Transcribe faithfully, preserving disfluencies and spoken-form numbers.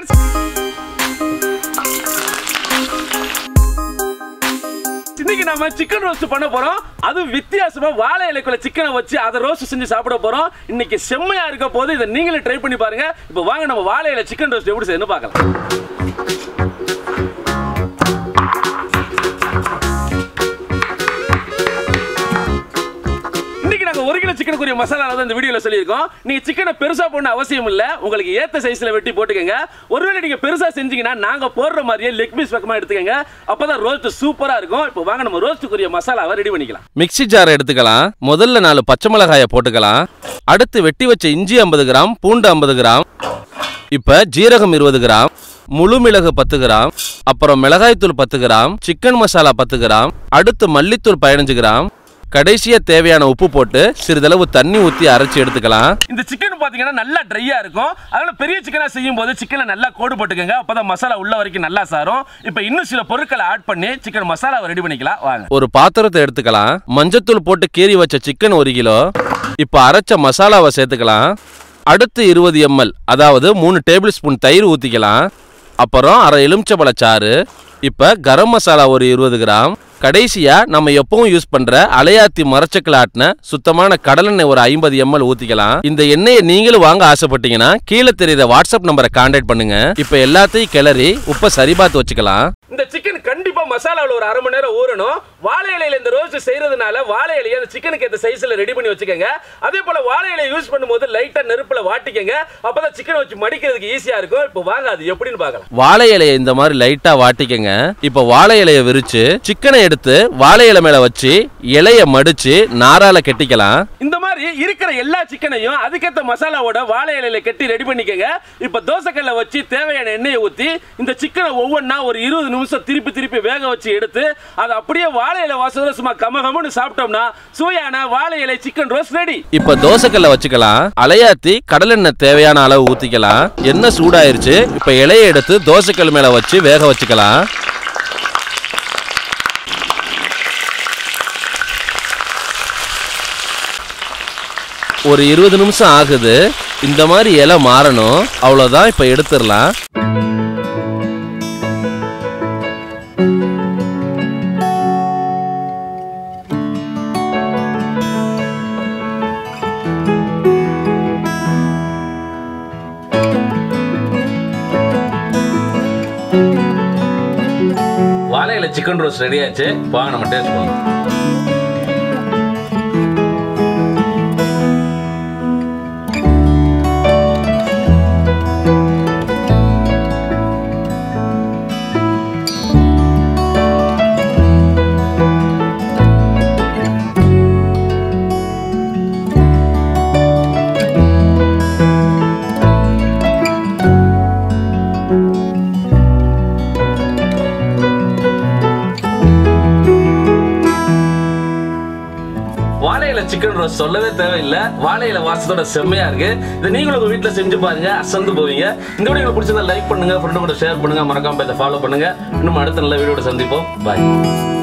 Friends. இன்னைக்கு நம்ம chicken roast பண்ண போறோம். அது வித்தியாசமா வாழை இலைக்குள்ள சிக்கனை வச்சு அதை ரோஸ்ட் செஞ்சு சாப்பிட போறோம். இன்னைக்கு செம்மையா இருக்க போது இதை நீங்களே ட்ரை பண்ணி பாருங்க. இப்போ வாங்க நம்ம வாழை இலை சிக்கன் ரோஸ்ட் எப்படி செய்யணும்னு பார்க்கலாம். ஒரு கிலோ சிக்கனுக்குரிய மசாலா தான் இந்த வீடியோல சொல்லியிருக்கோம். நீங்க சிக்கனை பெருசா போடணும் அவசியம் இல்ல. உங்களுக்கு ஏத்த சைஸ்ல வெட்டி போட்டுக்கங்க. ஒருவேளை நீங்க பெருசா செஞ்சீங்கன்னா நாங்க போடுற மாதிரியே லெக் பீஸ் பக்கமா எடுத்துக்கங்க. அப்பதான் ரோஸ்ட் சூப்பரா இருக்கும். இப்போ வாங்க நம்ம ரோஸ்ட்டுக்குரிய மசாலாவை ரெடி பண்ணிக்கலாம். மிக்ஸி ஜார் எடுத்துக்கலாம். முதல்ல நாலு பச்சை மிளகாயை போட்டுக்கலாம். அடுத்து வெட்டி வச்ச இஞ்சி ஐம்பது கிராம், பூண்டு ஐம்பது கிராம், இப்ப ஜீரகம் இருபது கிராம், முழு மிளகு பத்து கிராம், அப்புறம் மிளகாய்த்தூள் பத்து கிராம், சிக்கன் மசாலா பத்து கிராம், அடுத்து மல்லித்தூள் பதினஞ்சு கிராம், கடைசியா தேவையான உப்பு போட்டு சிறிதளவு தண்ணி ஊத்தி அரைச்சு எடுத்துக்கலாம். இந்த சிக்கன் பாத்தீங்கன்னா நல்லா ட்ரையா இருக்கும். அதனால பெரிய சிக்கனா செய்யும் போது சிக்கனை நல்லா கோடு போட்டுக்கங்க. அப்பதான் மசாலா உள்ள வரைக்கும் நல்லா சாரும். இப்போ இன்னும் சில பொருட்களை ஆட் பண்ணி சிக்கன் மசாலாவை ரெடி பண்ணிக்கலாம். வாங்க. ஒரு பாத்திரத்தை எடுத்துக்கலாம். மஞ்சத்தூள் போட்டு கீறி வச்ச சிக்கன் ஒரு கிலோ. இப்போ அரைச்ச மசாலாவை சேர்த்துக்கலாம். அடுத்து இருபது எம்எல் அதாவது மூணு டேபிள் ஸ்பூன் தயிர் ஊத்திக்கலாம். அப்புறம் அரை எலுமிச்சம்பழச்சாறு. இப்போ கரம் மசாலா ஒரு இருபது கிராம். கடைசியா நம்ம எப்பவும் யூஸ் பண்ற அலையாத்தி மரச்சக்கல ஆட்டின சுத்தமான கடலெண்ணெய் ஒரு ஐம்பது எம்எல் ஊத்திக்கலாம். இந்த எண்ணெயை நீங்களும் வாங்க ஆசைப்பட்டீங்கன்னா கீழே தெரியுற வாட்ஸ்அப் நம்பரை கான்டாக்ட் பண்ணுங்க. இப்ப எல்லாத்தையும் கிளறி உப்பை சரி பார்த்து வச்சுக்கலாம். இந்த சிக்கன் கண்டிப்பா மசாலாவில் ஒரு அரை மணி நேரம் ஊறணும். வாழை இலையில இந்த ரோஸ்ட் செய்யறதுனால வாழை இலையை அந்த சிக்கனுக்கு ஏற்ற சைஸ்ல ரெடி பண்ணி வச்சுக்கோங்க. அதே போல வாழை இலையை யூஸ் பண்ணும்போது லைட்டா நெருப்புல வாட்டிக்கங்க. அப்பதான் சிக்கன் வச்சு மடிக்கிறதுக்கு ஈஸியா இருக்கும். இப்போ வாங்க அது எப்படின்னு பார்க்கலாம். வாழை இலையை இந்த மாதிரி லைட்டா வாட்டிக்கங்க. இப்போ வாழை இலையை விரிச்சு சிக்கனை எடுத்து வாழை இலை மேல வச்சு இலைய மடிச்சு நாரால கெட்டிக்கலாம். இந்த மாதிரி இருக்கிற எல்லா சிக்கனையும் அதுக்கேற்ற மசாலாவோட வாழை இலையில கட்டி ரெடி பண்ணிக்கங்க. இப்போ தோசைக்கல்ல வச்சு தேவையான எண்ணெயை ஊத்தி இந்த சிக்கனை ஒவ்வொன்றா ஒரு இருபது நிமிஷம் திருப்பி திருப்பி வேக வச்சு எடுத்து அதை அப்படியே வாழை இலை வாசத்துல சும்மா கமகமன்னு சாப்பிட்டோம்னா சுவையான வாழை இலை சிக்கன் ரோஸ்ட் ரெடி. இப்போ தோசைக்கல்ல வச்சுக்கலாம். அலையாத்தி கடலெண்ணெய் தேவையான அளவு ஊத்திக்கலாம். எண்ணெய் சூடாயிருச்சு. இப்போ இலையை எடுத்து தோசைக்கல் மேல வச்சு வேக வச்சுக்கலாம். ஒரு இருபது நிமிஷம் ஆகுது. இந்த மாதிரி இலை மாறணும். அவ்வளவுதான். இப்ப எடுத்துடலாம். வாழை இலை சிக்கன் ரோஸ்ட் ரெடி ஆச்சு. வாங்க நம்ம டேஸ்ட் பண்ணலாம். சிக்கன் ரோஸ்ட் சொல்லவே தேவையில்லை. வாழை இலை வாசத்தோட செம்மையா இருக்கு. இதை நீங்களும் உங்க வீட்டுல செஞ்சு பாருங்க, அசந்து போவீங்க. இந்த வீடியோ உங்களுக்கு பிடிச்சிருந்தா லைக் பண்ணுங்க, ஃப்ரெண்டு கூட ஷேர் பண்ணுங்க, மறக்காம இதை ஃபாலோ பண்ணுங்க. இன்னும் அடுத்த நல்ல வீடியோட சந்திப்போம். பாய்.